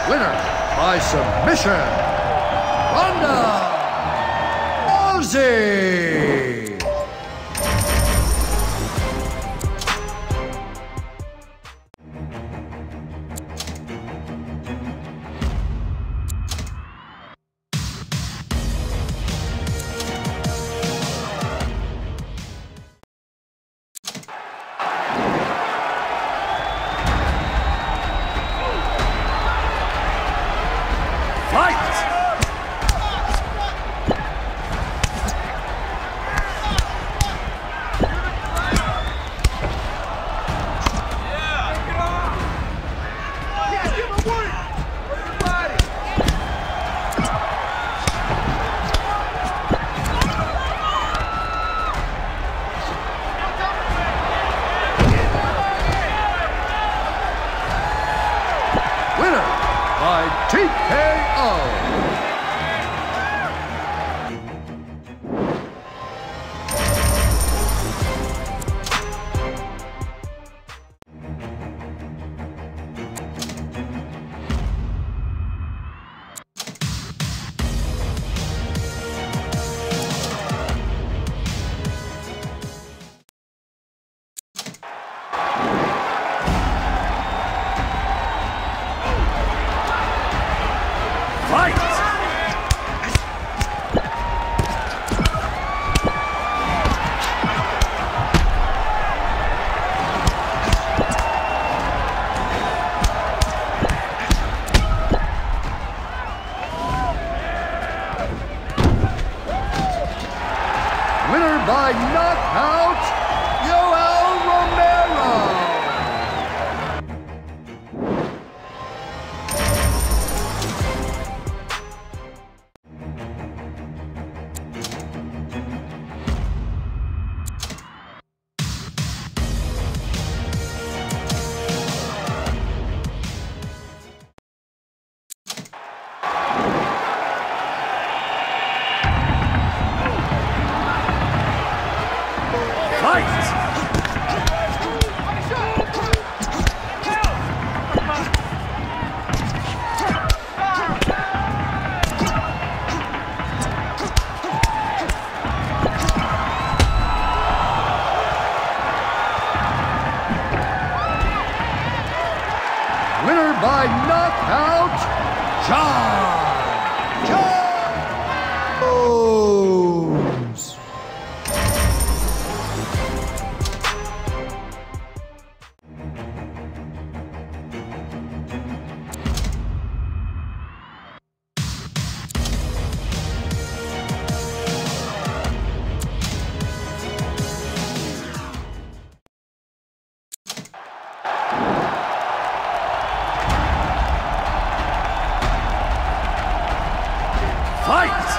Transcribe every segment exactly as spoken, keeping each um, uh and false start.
Winner by submission, Ronda Rousey. T K O. By knockout, Yoel Romero. Winner by knockout, Jon Jones. Fight!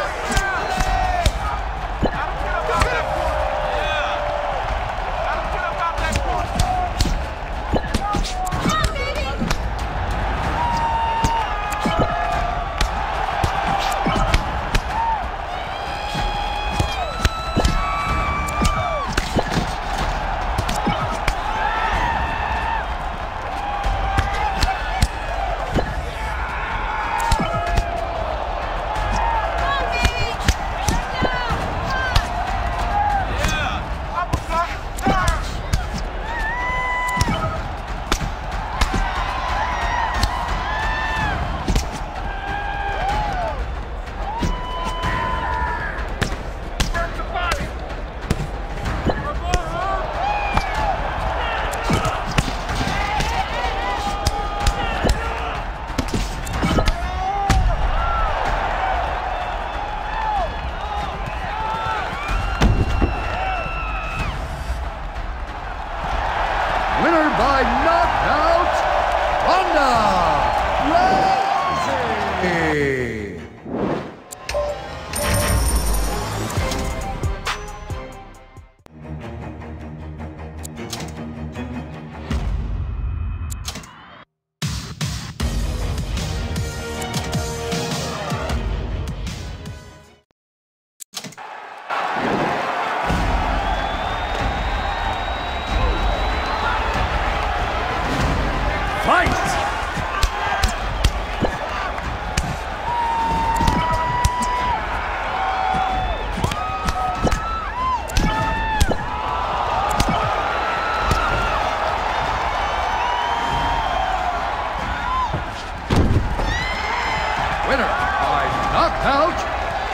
knockout.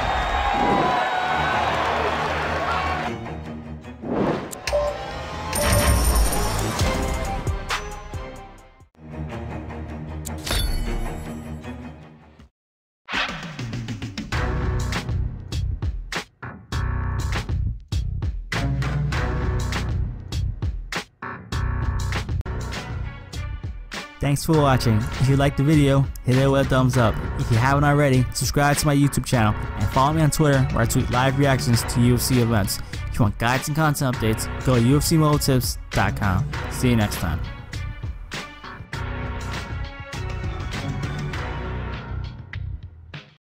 Thanks for watching. If you liked the video, hit it with a thumbs up. If you haven't already, subscribe to my YouTube channel and follow me on Twitter where I tweet live reactions to U F C events. If you want guides and content updates, go to U F C mobile tips dot com. See you next time.